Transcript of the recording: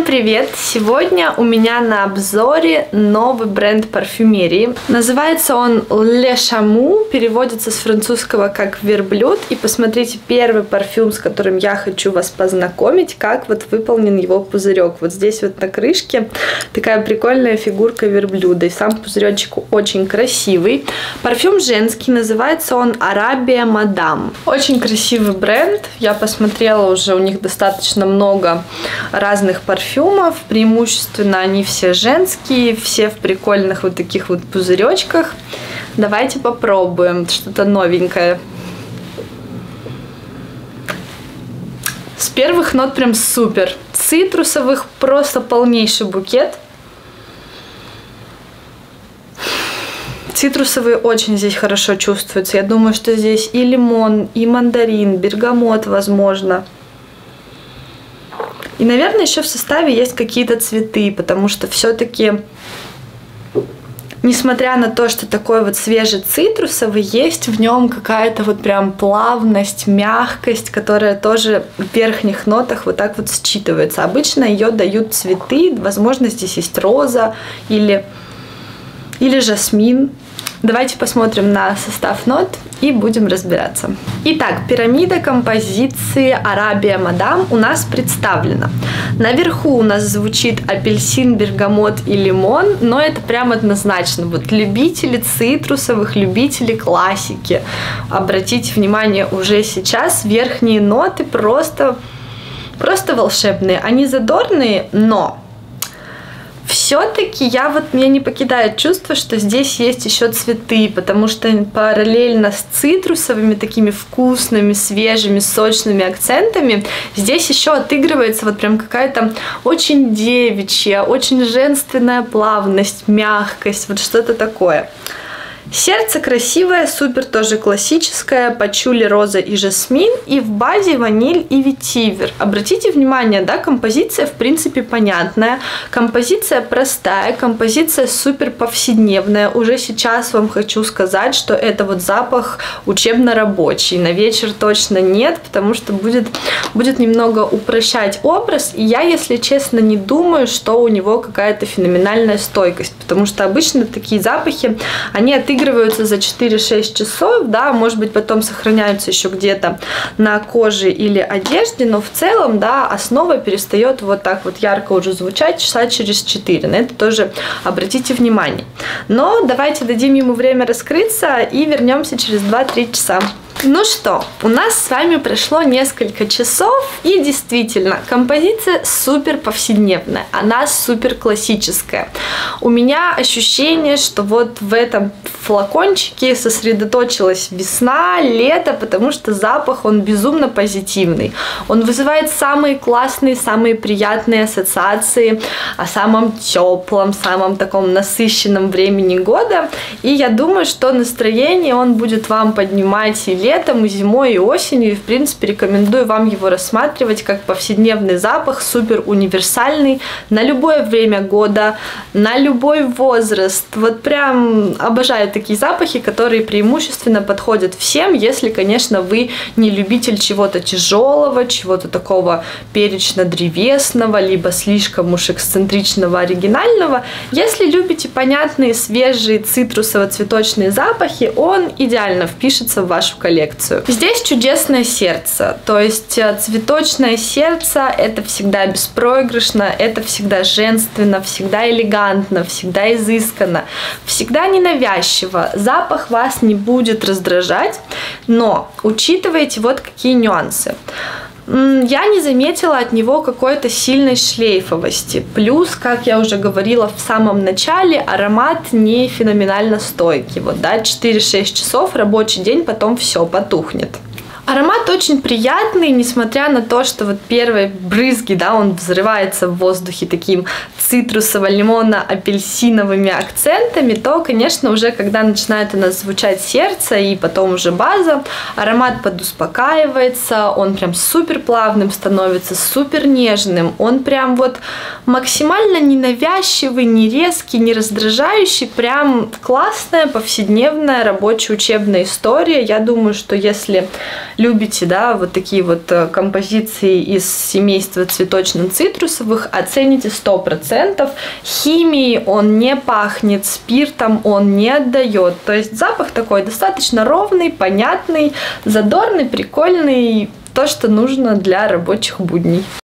привет! Сегодня у меня на обзоре новый бренд парфюмерии. Называется он Le Chameau, переводится с французского как верблюд. И посмотрите первый парфюм, с которым я хочу вас познакомить, как вот выполнен его пузырек. Вот здесь вот на крышке такая прикольная фигурка верблюда. И сам пузыречек очень красивый. Парфюм женский, называется он Arabia Madame. Очень красивый бренд. Я посмотрела уже, у них достаточно много разных парфюмов. Преимущественно они все женские, все в прикольных вот таких вот пузыречках. Давайте попробуем что-то новенькое. С первых нот прям супер. Цитрусовых просто полнейший букет. Цитрусовые очень здесь хорошо чувствуются. Я думаю, что здесь и лимон, и мандарин, бергамот, возможно. И, наверное, еще в составе есть какие-то цветы, потому что все-таки, несмотря на то, что такой вот свежий цитрусовый, есть в нем какая-то вот прям плавность, мягкость, которая тоже в верхних нотах вот так вот считывается. Обычно ее дают цветы, возможно, здесь есть роза или жасмин. Давайте посмотрим на состав нот и будем разбираться. Итак, пирамида композиции Arabia Madame у нас представлена. Наверху у нас звучит апельсин, бергамот и лимон, но это прям однозначно. Вот любители цитрусовых, любители классики. Обратите внимание, уже сейчас верхние ноты просто волшебные. Они задорные, но все-таки меня не покидает чувство, что здесь есть еще цветы, потому что параллельно с цитрусовыми, такими вкусными, свежими, сочными акцентами, здесь еще отыгрывается вот прям какая-то очень девичья, очень женственная плавность, мягкость, вот что-то такое. Сердце красивое, супер тоже классическое, пачули, роза и жасмин, и в базе ваниль и ветивер. Обратите внимание, да, композиция в принципе понятная, композиция простая, композиция супер повседневная. Уже сейчас вам хочу сказать, что это вот запах учебно-рабочий, на вечер точно нет, потому что будет немного упрощать образ, и я, если честно, не думаю, что у него какая-то феноменальная стойкость, потому что обычно такие запахи, они отыгрываются за 4-6 часов, да, может быть, потом сохраняются еще где-то на коже или одежде, но в целом, да, основа перестает вот так вот ярко уже звучать часа через 4. На это тоже обратите внимание. Но давайте дадим ему время раскрыться и вернемся через 2-3 часа. Ну что, у нас с вами прошло несколько часов, и действительно, композиция супер повседневная, она супер классическая. У меня ощущение, что вот в этом флакончике сосредоточилась весна, лето, потому что запах, он безумно позитивный. Он вызывает самые классные, самые приятные ассоциации о самом теплом, самом таком насыщенном времени года. И я думаю, что настроение он будет вам поднимать и летом, и зимой, и осенью. И, в принципе, рекомендую вам его рассматривать как повседневный запах, супер универсальный, на любое время года, на любой возраст. Вот прям обожаю такие запахи, которые преимущественно подходят всем, если, конечно, вы не любитель чего-то тяжелого, чего-то такого перечно-древесного, либо слишком уж эксцентричного, оригинального. Если любите понятные, свежие цитрусово-цветочные запахи, он идеально впишется в вашу коллекцию. Здесь чудесное сердце, то есть цветочное сердце, это всегда беспроигрышно, это всегда женственно, всегда элегантно, всегда изысканно, всегда ненавязчиво. Запах вас не будет раздражать, но учитывайте вот какие нюансы. Я не заметила от него какой-то сильной шлейфовости. Плюс, как я уже говорила в самом начале, аромат не феноменально стойкий. Вот, да, 4-6 часов, рабочий день, потом все потухнет. Аромат очень приятный, несмотря на то, что вот первые брызги, да, он взрывается в воздухе таким цитрусово-лимонно-апельсиновыми акцентами, то, конечно, уже когда начинает у нас звучать сердце и потом уже база, аромат подуспокаивается, он прям супер плавным становится, супер нежным, он прям вот максимально ненавязчивый, не резкий, не раздражающий, прям классная повседневная рабочая учебная история. Я думаю, что если любите, да, вот такие вот композиции из семейства цветочно-цитрусовых, оцените 100%. Химией он не пахнет, спиртом он не отдает. То есть запах такой достаточно ровный, понятный, задорный, прикольный, то, что нужно для рабочих будней.